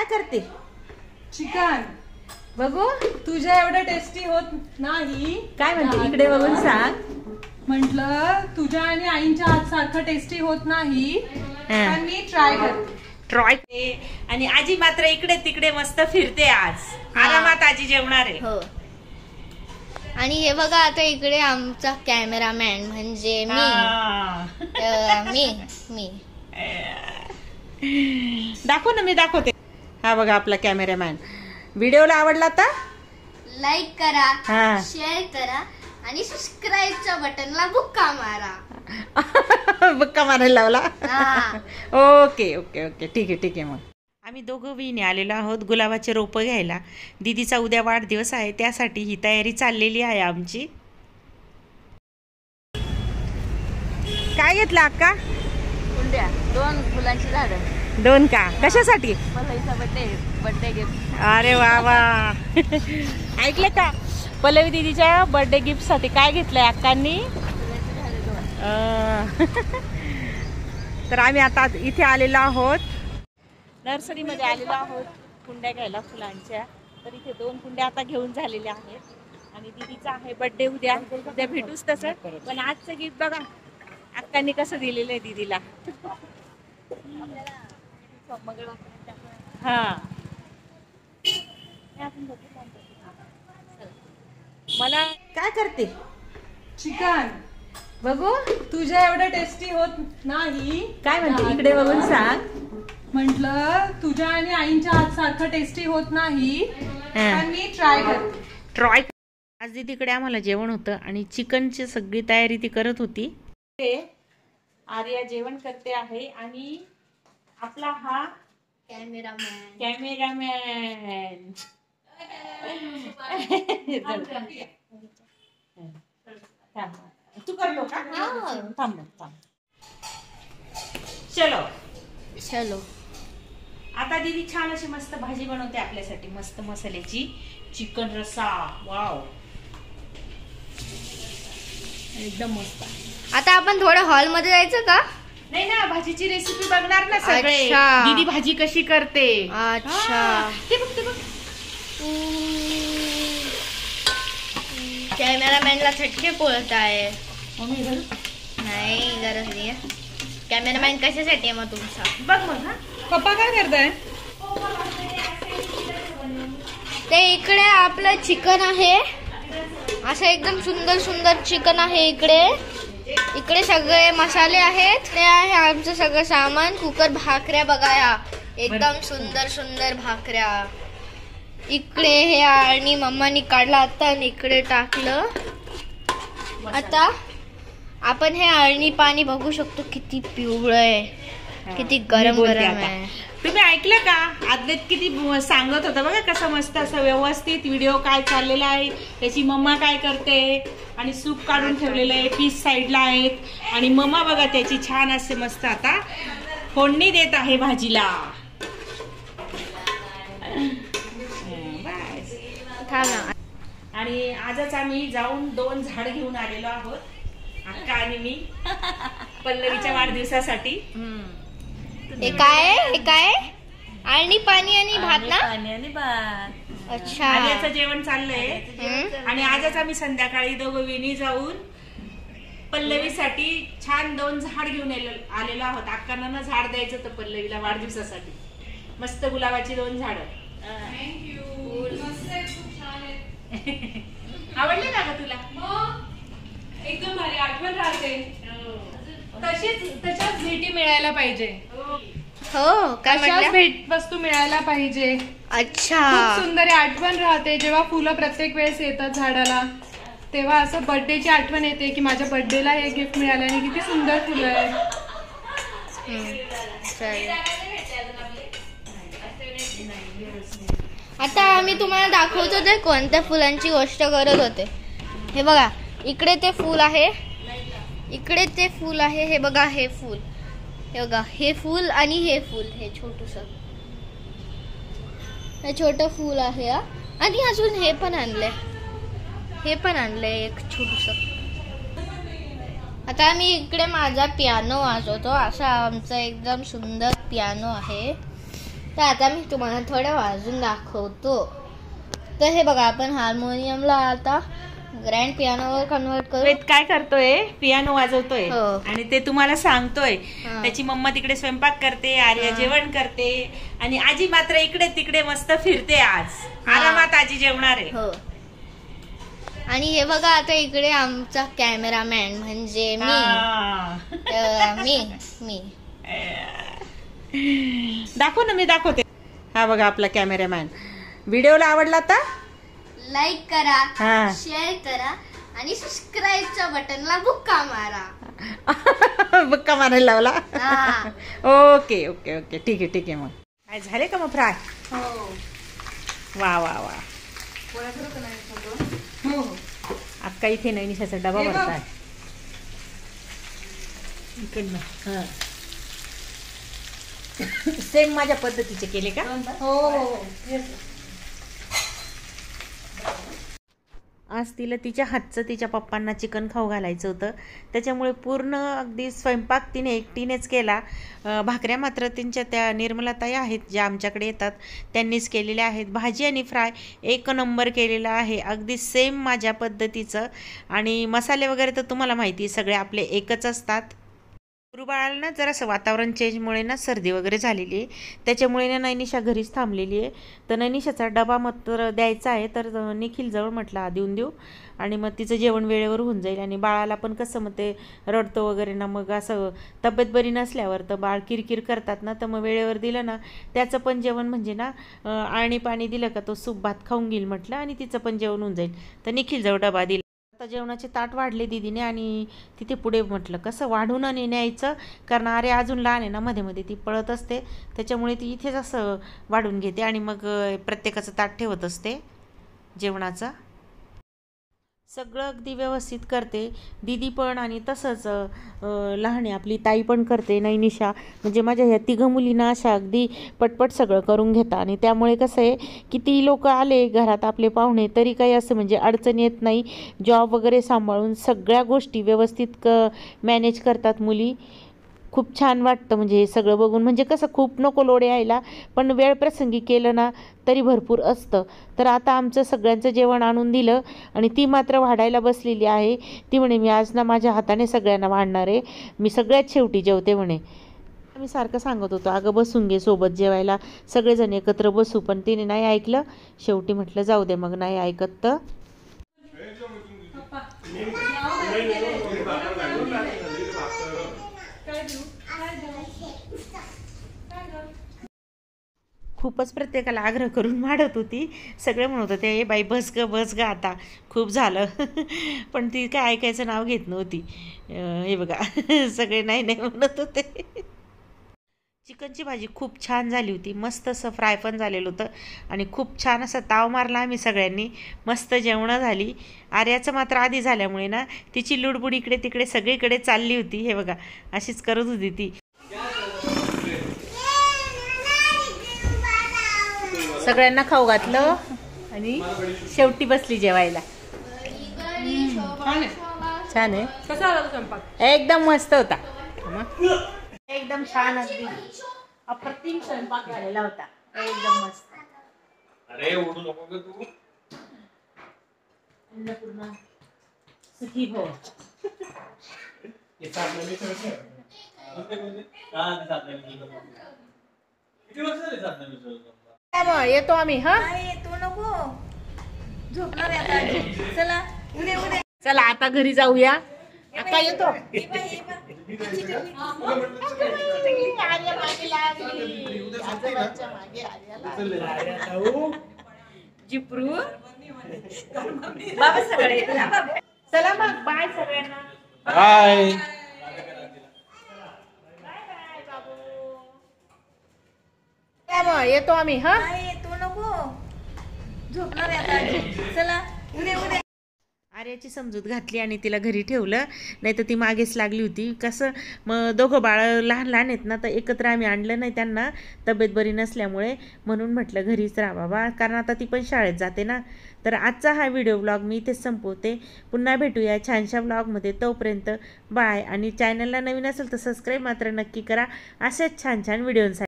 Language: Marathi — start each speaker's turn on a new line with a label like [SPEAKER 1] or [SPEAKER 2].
[SPEAKER 1] काय करते?
[SPEAKER 2] चिकन.
[SPEAKER 1] बघू
[SPEAKER 2] तुझ्या एवढं टेस्टी होत नाही.
[SPEAKER 1] काय म्हणते इकडे बघून सांग.
[SPEAKER 2] म्हटलं तुझ्या आणि आईंच्या हात सारखं टेस्टी होत नाही पण मी ट्राय करते.
[SPEAKER 1] आणि आजी मात्र इकडे तिकडे मस्त फिरते. आज आरामात आजी जेवणार आहे.
[SPEAKER 3] हो. आणि हे बघा आता इकडे आमचा कॅमेरामॅन म्हणजे मी
[SPEAKER 1] दाखव ना. मी दाखवते. हा बघा आपला कॅमेरामॅन. व्हिडिओला आवडला तर
[SPEAKER 3] लाईक करा, शेअर करा आणि सबस्क्राईबच्या बटनला बुक्का मारा.
[SPEAKER 1] बुक्का मारायला लावला. ओके ओके ओके ठीक आहे ठीक आहे. मग आम्ही दोघं बहिणी आलेलो आहोत गुलाबाचे रोपं घ्यायला. दीदीचा उद्या वाढदिवस आहे त्यासाठी ही तयारी चाललेली आहे आमची. काय घेतलं अक्का?
[SPEAKER 3] कुंड्या 2 फुलांची झाडं.
[SPEAKER 1] 2 का? कशासाठी?
[SPEAKER 3] पल्लवीचा बर्थडे गिफ्ट.
[SPEAKER 1] अरे वा वा. ऐकलं का? पल्लवी दीदीच्या बर्थडे गिफ्ट साठी काय घेतलंय अक्कांनी? तर आम्ही आता इथे आलेलो आहोत, नर्सरीमध्ये आलेलो आहोत कुंड्या घ्यायला फुलांच्या. तर इथे 2 कुंड्या आता घेऊन झालेल्या आहेत आणि दीदीचा आहे बर्थडे उद्या. उद्या भेटूच तसं. पण आजचं गिफ्ट बघा अक्कांनी कसं दिलेलं आहे दीदीला. हा मला काय करते?
[SPEAKER 2] चिकन.
[SPEAKER 1] बघू
[SPEAKER 2] तुझ्या एवढं टेस्टी होत नाही.
[SPEAKER 1] काय म्हणते इकडे बघून सांग.
[SPEAKER 2] म्हटलं तुझ्या आणि आईंच्या हात सारखं टेस्टी होत नाही पण मी ट्राय करते.
[SPEAKER 1] आज दीदीकडे आम्हाला जेवण होतं आणि चिकनची सगळी तयारी ती करत होती. ते आर्या जेवण करते आहे आणि आपला हा कॅमेरामॅन तू करतो का? थांब थांब. चलो आता दीदी छान अशी मस्त भाजी बनवते आपल्यासाठी. मस्त मसाल्याची चिकन रस्सा. वाव एकदम मस्त.
[SPEAKER 3] आता आपण थोडं हॉल मध्ये जायचं का?
[SPEAKER 1] नाही ना, भाजीची रेसिपी बघणार ना सगळे.
[SPEAKER 3] अच्छा.
[SPEAKER 1] दीदी भाजी कशी करते.
[SPEAKER 3] अच्छा.
[SPEAKER 1] ते बघ ते बघ.
[SPEAKER 3] कॅमेरामॅनला चटके पोळत आहे.
[SPEAKER 1] नाही
[SPEAKER 3] गरज नाही. कॅमेरामॅन कशासाठी आहे मग तुमचा?
[SPEAKER 1] बघ मग.
[SPEAKER 2] पप्पा काय करताय?
[SPEAKER 3] ते इकडे आपलं चिकन आहे. असं एकदम सुंदर सुंदर चिकन आहे. इकडे सगळे मसाले आहेत. ते आहे आमचं सगळं सामान. कुकर, भाकऱ्या बघा या एकदम सुंदर सुंदर भाकऱ्या. इकडे हे आणि मम्मानी काढला आता आणि इकडे टाकलं. आता आपण हे अळणी पाणी बघू शकतो किती पिवळं आहे, किती गरम गरम आहे.
[SPEAKER 1] तुम्ही ऐकलं का? आदलेत किती सांगत होता बघा कसं मस्त असं व्यवस्थित व्हिडिओ काय चाललेला आहे, त्याची मम्मा काय करते आणि सूप काढून ठेवलेलं आहे, पीस साईडला आहेत आणि मम्मा बघा त्याची छान असे मस्त आता फोडणी देत आहे भाजीला. आणि आजच आम्ही जाऊन 2 झाड घेऊन आलेलो आहोत, अक्का आणि मी, पल्लवीच्या वाढदिवसासाठी.
[SPEAKER 3] हे काय आणि पाणी आणि भात ना?
[SPEAKER 1] पाणी आणि भात.
[SPEAKER 3] अच्छा.
[SPEAKER 1] आर्याचं जेवण चाललंय आणि आजच आम्ही संध्याकाळी दोघं विणी जाऊन पल्लवीसाठी छान 2 झाड घेऊन आलेलो आहोत. अक्कांना ना झाड द्यायचं तर पल्लवीला वाढदिवसासाठी मस्त गुलाबाची 2 झाडं. आवडले ना ग तुला?
[SPEAKER 2] एकदम भारी आठवण राहते. तशाच भेटी मिळायला पाहिजे.
[SPEAKER 3] हो काय
[SPEAKER 2] तशाच भेट वस्तू मिळायला पाहिजे.
[SPEAKER 3] अच्छा.
[SPEAKER 2] खूप सुंदर आठवण राहते जेव्हा फुलं प्रत्येक वेळेस येतात झाडाला, तेव्हा असं बर्थडेची आठवण येते की माझ्या बर्थडेला हे गिफ्ट मिळालं आणि किती सुंदर फुलं आहेत.
[SPEAKER 3] आता आम्ही तुम्हाला दाखवतो ते कोणत्या फुलांची गोष्ट करत होते. हे बघा इकडे ते फूल आहे, इकडे ते फूल आहे. हे बघा हे फूल, हे बघा हे फूल आणि हे फूल, हे छोटूस हे छोटं फूल आहे. आणि अजून हे पण आणलंय एक छोटूस. आता आम्ही इकडे माझा पियानो वाजवतो. असा आमचा एकदम सुंदर पियानो आहे. तर आता मी तुम्हाला थोडं वाजून दाखवतो. तर हे बघा, आपण हार्मोनियमला आता ग्रँड पियानोवर कन्वर्ट करू.
[SPEAKER 1] वेद काय करतोय? पियानो वाजवतोय
[SPEAKER 3] हो.
[SPEAKER 1] आणि ते तुम्हाला सांगतोय.
[SPEAKER 3] हा.
[SPEAKER 1] त्याची मम्मा तिकडे स्वयंपाक करते, आर्या जेवण करते आणि आजी मात्र इकडे तिकडे मस्त फिरते. आज आरामात आजी जेवणार आहे.
[SPEAKER 3] हो. आणि हे बघा, आता इकडे आमचा कॅमेरामॅन म्हणजे मी.
[SPEAKER 1] हा.
[SPEAKER 3] मी
[SPEAKER 1] दाखव ना, मी दाखवते. हा बघा आपला कॅमेरामॅन. व्हिडिओला आवडला तर
[SPEAKER 3] लाईक करा,
[SPEAKER 1] हा.
[SPEAKER 3] शेअर करा आणि सबस्क्राईबच्या बटनला बुक्का मारा.
[SPEAKER 1] बुक्का मारायला लावला.
[SPEAKER 3] हा.
[SPEAKER 1] ओके ओके ओके, ठीक आहे ठीक आहे. मग काय झाले का मग फ्राय?
[SPEAKER 3] हो.
[SPEAKER 1] वा वा वा.
[SPEAKER 3] हो.
[SPEAKER 1] अक्का इथे नैनिशाचा डबा भरताय इकडनं. हा. सेम माझ्या पद्धतीचे केले का?
[SPEAKER 3] हो.
[SPEAKER 1] आज तिला तिच्या हातचं तिच्या पप्पांना चिकन खाऊ घालायचं होतं, त्याच्यामुळे पूर्ण अगदी स्वयंपाक तिने एकटीनेच केला. भाकऱ्या मात्र त्यांच्या त्या निर्मलाताई आहेत ज्या आमच्याकडे येतात त्यांनीच केलेल्या आहेत. भाजी आणि फ्राय एक नंबर केलेला आहे, अगदी सेम माझ्या पद्धतीचं. आणि मसाले वगैरे तर तुम्हाला माहिती सगळे आपले एकच असतात. गुरुबाळाला ना जरासं वातावरण चेंजमुळे ना सर्दी वगैरे झालेली आहे, त्याच्यामुळे ना नैनिशा घरीच थांबलेली आहे. तर नैनिशाचा डबा मात्र द्यायचा आहे, तर निखिलजवळ म्हटलं देऊन देऊ आणि मग तिचं जेवण वेळेवर होऊन जाईल. आणि बाळाला पण कसं मग ते रडतो वगैरे ना, मग असं तब्येत बरी नसल्यावर तर बाळ किरकिर करतात ना, तर मग वेळेवर दिलं ना त्याचं पण जेवण म्हणजे ना आणि पाणी दिलं का तो सूप भात खाऊन घेईल म्हटलं आणि तिचं पण जेवण होऊन जाईल. तर निखिलजवळ डबा दिला. आता जेवणाचे ताट वाढले दीदीने आणि तिथे पुढे म्हटलं कसं वाढून आणि न्यायचं, कारण अरे अजून लहान आहे ना, मध्ये मध्ये ती पळत असते, त्याच्यामुळे ती इथेच असं वाढून घेते आणि मग प्रत्येकाचं ताट ठेवत असते जेवणाचं. सगळं अगदी व्यवस्थित करते दीदी पण, आणि तसंच लहान आहे आपली ताई पण करते. नैनिशा म्हणजे माझ्या ह्या तिघं मुलींना अशा अगदी पटपट सगळं करून घेतात. आणि त्यामुळे कसं आहे किती लोक आले घरात आपले पाहुणे तरी काही असं म्हणजे अडचण येत नाही. जॉब वगैरे सांभाळून सगळ्या गोष्टी व्यवस्थित मॅनेज करतात मुली. खूप छान वाटतं म्हणजे हे सगळं बघून. म्हणजे कसं खूप नको लोड यायला, पण वेळ प्रसंगी केलं ना तरी भरपूर असतं. तर आता आमचं सगळ्यांचं जेवण आणून दिलं आणि ती मात्र वाढायला बसलेली आहे. ती म्हणे मी आज ना माझ्या हाताने सगळ्यांना वाढणार आहे, मी सगळ्यात शेवटी जेवते म्हणे. मी सारखं सांगत होतो अगं बसून घे सोबत जेवायला, सगळेजण एकत्र बसू, पण तिने नाही ऐकलं. शेवटी म्हटलं जाऊ दे मग, नाही ऐकत तर. खूपच प्रत्येकाला आग्रह करून वाढत होती. सगळे म्हणत होते ए बाई बस ग आता खूप झालं. पण ती काय ऐकायचं नाव घेत नव्हती. हे बघा सगळे नाही नाही म्हणत होते. चिकनची भाजी खूप छान झाली होती, मस्त असं फ्राय पण झालेलं होतं आणि खूप छान असं ताव मारला आम्ही सगळ्यांनी. मस्त जेवणं झाली. आर्याचं मात्र आधी झाल्यामुळे ना तिची लुडबुड इकडे तिकडे सगळीकडे चालली होती. हे बघा अशीच करत होती ती. सगळ्यांना खाऊ घातलं आणि शेवटी बसली जेवायला. छान आहे.
[SPEAKER 2] कसा आला स्वयंपाक?
[SPEAKER 1] एकदम मस्त होता, एकदम छान, अगदी अप्रतिम स्वयंपाक झालेला होता, एकदम मस्त.
[SPEAKER 4] अरे ओढू नको ग तू.
[SPEAKER 1] अन्नपूर्णा सुखी भव. येतो आम्ही. हा
[SPEAKER 3] तू नको झोपणार आहे आता. चला उद्या उद्या
[SPEAKER 1] चला आता घरी जाऊया. आता येतो. जिप्रू बाबा सगळे चला मग बाय सगळ्यांना.
[SPEAKER 4] बाय.
[SPEAKER 1] येतो आम्ही. हा
[SPEAKER 3] तू नको झोपणार आहे आता. चला उद्या उद्या.
[SPEAKER 1] आर्याची समजूत घातली आणि तिला घरी ठेवलं, नाही तर ती मागेच लागली होती. कसं मग दोघं बाळं लहान लहान आहेत ना, तर एकत्र आम्ही आणलं नाही त्यांना तब्येत बरी नसल्यामुळे, म्हणून म्हटलं घरीच राहा बाबा, कारण आता ती पण शाळेत जाते ना. तर आजचा हा व्हिडिओ व्लॉग मी इथेच संपवते. पुन्हा भेटूया छानशा व्लॉगमध्ये. तोपर्यंत बाय. आणि चॅनलला नवीन असेल तर सबस्क्राईब मात्र नक्की करा अशाच छान छान व्हिडिओसाठी.